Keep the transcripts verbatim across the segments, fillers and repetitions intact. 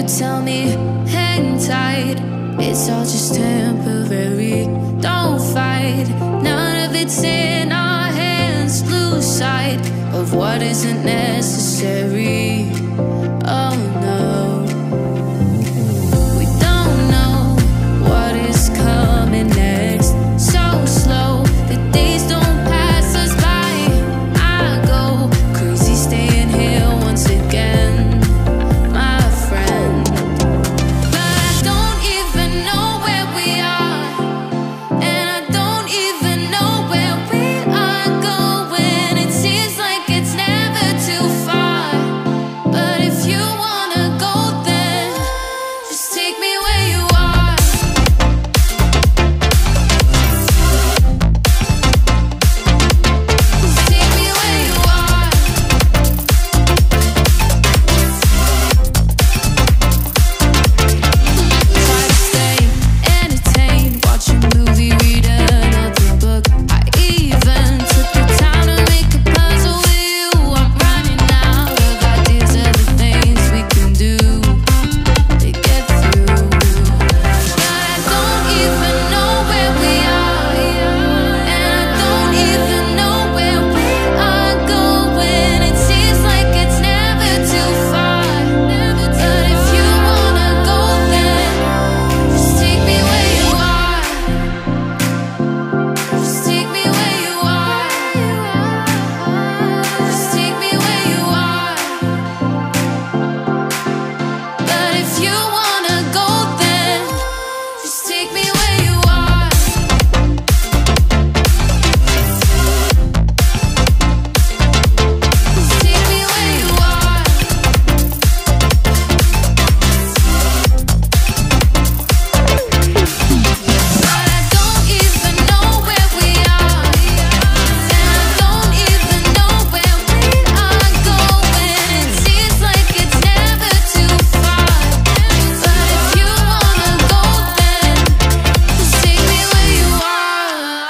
tell me, hang tight, it's all just temporary. Don't fight, none of it's in our hands. Lose sight of what isn't necessary. Oh no, we don't know what is coming next. So slow, the days don't pass us by. I go crazy staying here once again, my friend. But I don't even know where we are, and I don't even know where we are going. It seems like it's never too far, but if you wanna go, then just take me where you are. Just take me where you are. Try to stay entertained, watch a movie, read another book. I even took the time to make a puzzle with you. I'm running out of ideas of the things we can do to get through. But I don't even know where we are, and I don't even know where we are going. It seems like it's never too far, but if you wanna go, then just take me where you are. Just take me where you are. Just take me where you are. But if you wanna go, then just take me where you are. Just take me where you are. But I don't even know where we are, and I don't even know where we are going. It seems like it's never too far, but if you wanna go, then just take me where you are.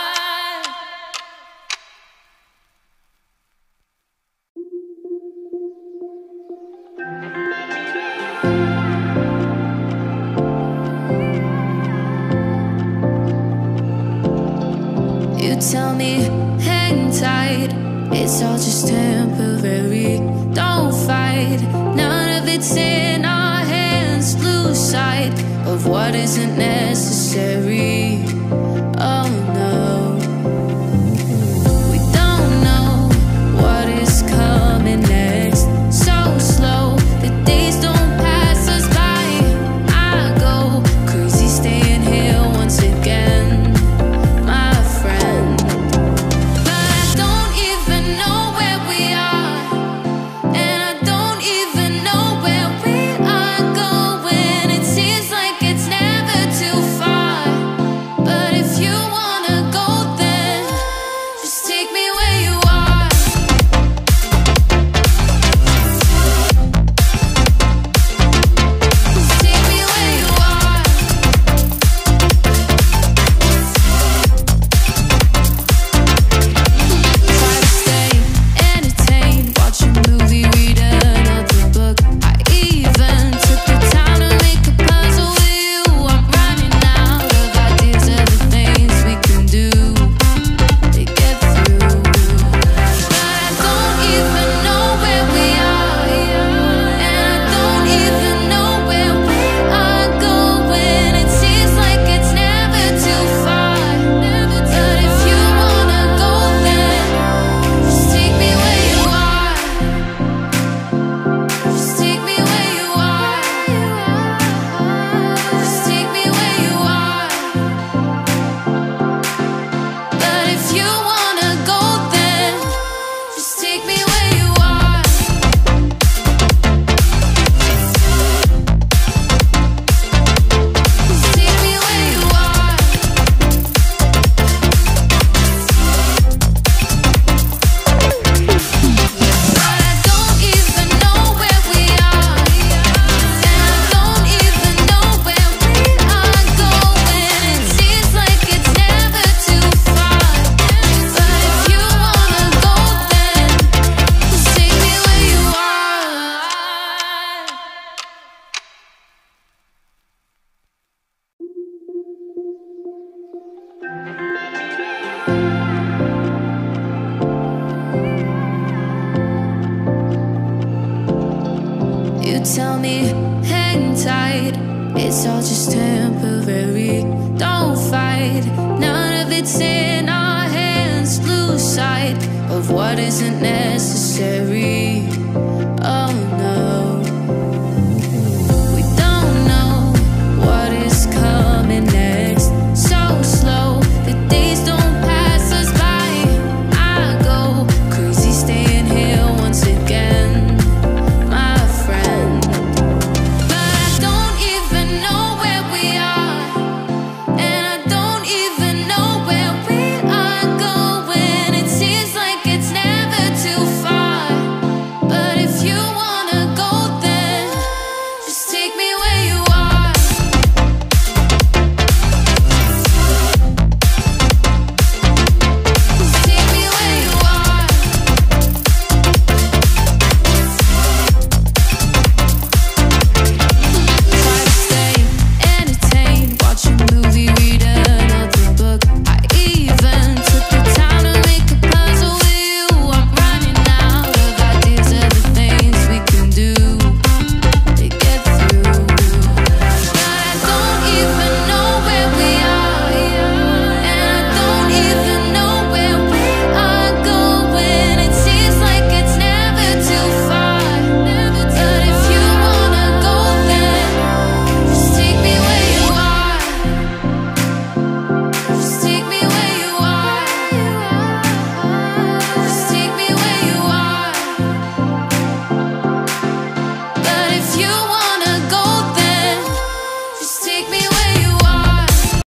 You tell me, hang tight, it's all just temporary. Don't fight, none of it's in our hands. Lose sight of what isn't necessary. Oh no, we don't know what is coming next. So slow, the days don't pass us by. I go crazy staying here once again, my friend. But I don't even know where we are, and I don't even know where we are going. It seems like it's never too far, but if you wanna go, then just take me where you are. Just take me where you are. Try to stay entertained, watch a movie, read another book. I even took the time to make a puzzle with you. I'm running out of ideas of the things we can do to get through. But I don't even know where we are, and I don't even know where we are going. It seems like it's never too far, but if you wanna go, then just take me where you are. Just take me where you are. Just take me where you are. But if you wanna go, then just take me where you You tell me hang tight, it's all just temporary. Don't fight, none of it's in our hands. Lose sight of what isn't necessary.